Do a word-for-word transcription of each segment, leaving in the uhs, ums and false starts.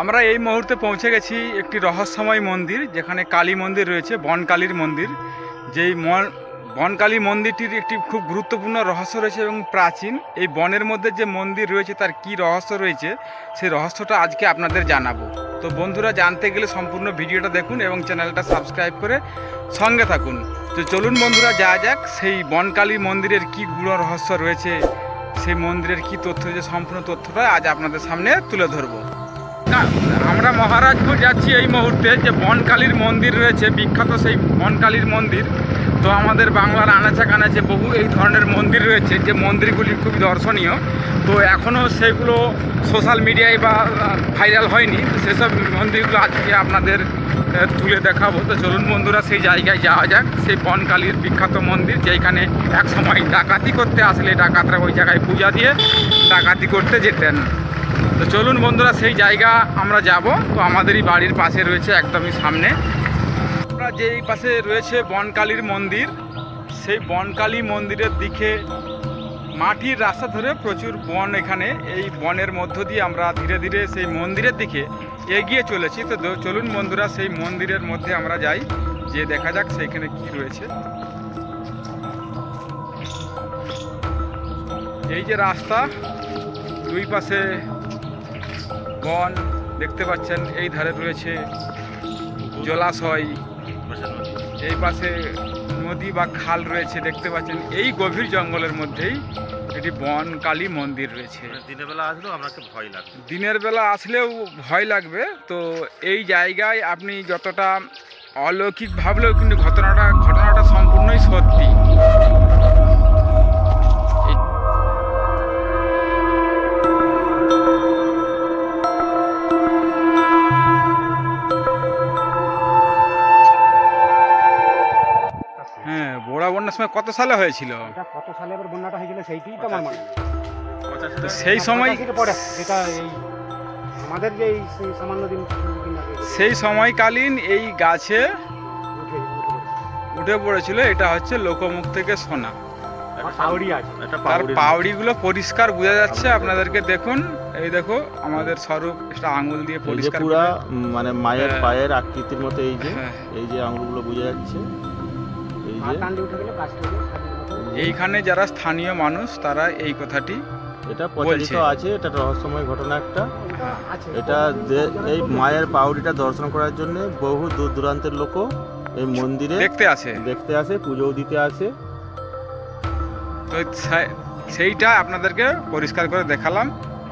আমরা এই মুহূর্তে পৌঁছে গেছি একটি রহস্যময় মন্দির, যেখানে কালী মন্দির রয়েছে, বনকালীর মন্দির। যেই বনকালী মন্দিরটির একটি খুব গুরুত্বপূর্ণ রহস্য রয়েছে এবং প্রাচীন। এই বনের মধ্যে যে মন্দির রয়েছে তার কি রহস্য রয়েছে, সেই রহস্যটা আজকে আপনাদের জানাবো। তো বন্ধুরা, জানতে গেলে সম্পূর্ণ ভিডিওটা দেখুন এবং চ্যানেলটা সাবস্ক্রাইব করে সঙ্গে থাকুন। তো চলুন বন্ধুরা, যা যাক সেই বনকালী মন্দিরের কি গুড় রহস্য রয়েছে, সেই মন্দিরের কি তথ্য রয়েছে, সম্পূর্ণ তথ্যটা আজ আপনাদের সামনে তুলে ধরবো। আমরা মহারাজপুর যাচ্ছি এই মুহূর্তে। যে বনকালীর মন্দির রয়েছে, বিখ্যাত সেই বনকালীর মন্দির। তো আমাদের বাংলার আনাচে কানাচে বহু এই ধরনের মন্দির রয়েছে, যে মন্দিরগুলি খুবই দর্শনীয়। তো এখনও সেগুলো সোশ্যাল মিডিয়ায় বা ভাইরাল হয়নি। তো সেসব মন্দিরগুলো আজকে আপনাদের তুলে দেখাবো। তো চলুন বন্ধুরা, সেই জায়গায় যাওয়া যাক। সেই বনকালীর বিখ্যাত মন্দির, যেখানে এক সময় ডাকাতি করতে আসলে ডাকাতরা ওই জায়গায় পূজা দিয়ে ডাকাতি করতে যেতেন। তো চলুন বন্ধুরা, সেই জায়গা আমরা যাব। তো আমাদেরই বাড়ির পাশে রয়েছে, একদমই সামনে। আমরা যেই পাশে রয়েছে বনকালীর মন্দির, সেই বনকালী মন্দিরের দিকে মাটির রাস্তা ধরে প্রচুর বন। এখানে এই বনের মধ্য দিয়ে আমরা ধীরে ধীরে সেই মন্দিরের দিকে এগিয়ে চলেছি। তো চলুন বন্ধুরা, সেই মন্দিরের মধ্যে আমরা যাই, যে দেখা যাক সেইখানে কি রয়েছে। এই যে রাস্তা, দুই পাশে বন দেখতে পাচ্ছেন। এই ধারে রয়েছে জলাশয়, এই পাশে নদী বা খাল রয়েছে দেখতে পাচ্ছেন। এই গভীর জঙ্গলের মধ্যেই এটি বনকালী মন্দির রয়েছে। দিনের বেলা আসলেও আপনাকে ভয় লাগবে, দিনের বেলা আসলেও ভয় লাগবে। তো এই জায়গায় আপনি যতটা অলৌকিক ভাবলেও কিন্তু ঘটনাটা ঘটনাটা সম্পূর্ণই সত্যি। হ্যাঁ, বড়া বন্যার সময় কত সালে হয়েছিল? কত সালে আবার বন্যাটা হয়েছিল সেইটাই তো আমার মনে। তো সেই সময় যেটা এই আমাদের যে এই সামান্য দিন সেই সময়কালীন এই গাছে উঠে পড়েছিল। এটা হচ্ছে লোকমুখ থেকে শোনা। তার পাউড়িগুলো পরিষ্কার বোঝা যাচ্ছে আপনাদেরকে। দেখুন, এই দেখো আমাদের স্বরূপ একটা আঙুল দিয়ে পরিষ্কার, পুরো মানে মায়ের পায়ের আকৃতির মতো এই যে এই যে আঙুলগুলো বোঝা যাচ্ছে। এইখানে যারা স্থানীয় মানুষ তারা এই কথাটি এটা প্রচলিত আছে। এটা রহস্যময় ঘটনা একটা। এটা এই মায়ের পাউড়িটা দর্শন করার জন্য বহু দূর দূরান্তের লোক এই মন্দিরে দেখতে আসে দেখতে আসে পুজোও দিতে আসে। তো সেইটা আপনাদেরকে পরিষ্কার করে দেখালাম।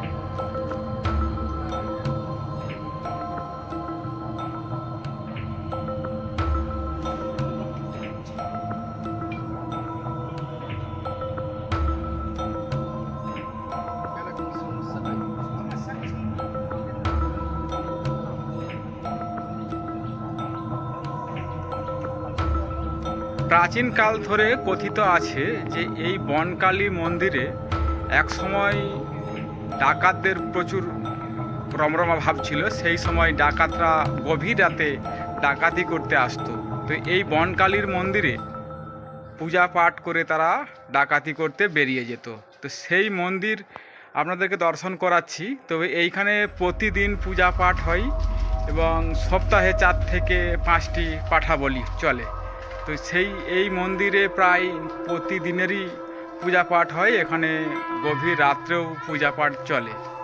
প্রাচীনকাল ধরে কথিত আছে যে এই বনকালী মন্দিরে এক সময় ডাকাতদের প্রচুর রমরমা ভাব ছিল। সেই সময় ডাকাতরা গভীর রাতে ডাকাতি করতে আসতো। তো এই বনকালীর মন্দিরে পূজা পাঠ করে তারা ডাকাতি করতে বেরিয়ে যেত। তো সেই মন্দির আপনাদেরকে দর্শন করাচ্ছি। তবে এইখানে প্রতিদিন পূজা পাঠ হয় এবং সপ্তাহে চার থেকে পাঁচটি পাঠা বলি চলে। তো সেই এই মন্দিরে প্রায় প্রতিদিনেরই পূজা পাঠ হয়। এখানে গভীর রাত্রেও পূজা পাঠ চলে।